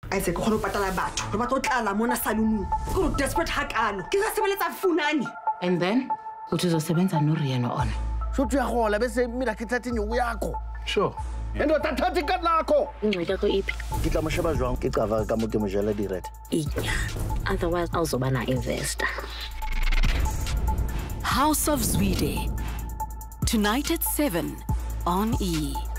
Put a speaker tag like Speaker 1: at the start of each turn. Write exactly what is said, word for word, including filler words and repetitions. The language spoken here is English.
Speaker 1: I said, "Go patala batho. Re batla tlala mona salonong. Go desperate hakalo. Ke sa sebeletsa funani."
Speaker 2: And then, uzosebenza norieno on.
Speaker 3: So you are bese mina kithathi nyuku yakho.
Speaker 4: Sure.
Speaker 3: Endo tathathi ka lakho.
Speaker 2: Incwadi yakho iphi?
Speaker 3: Ke tla mosheba jwang ke qava ka mo ke mo jela direct.
Speaker 2: Otherwise, awuzoba na investor.
Speaker 5: House of Zwide. Tonight at seven on E!